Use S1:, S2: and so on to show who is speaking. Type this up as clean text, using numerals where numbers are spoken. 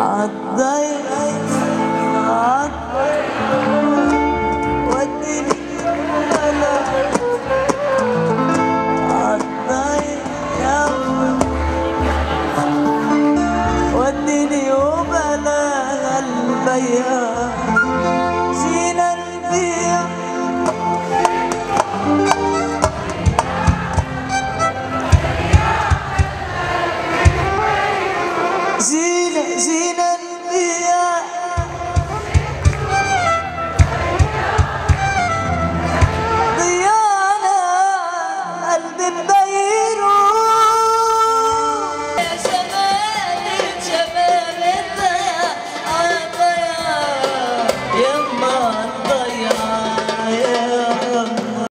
S1: عالضيق وديني بلا عالضيق وديني وبلا البيا جينا نبيع جينا نبيع ضيعنا قلب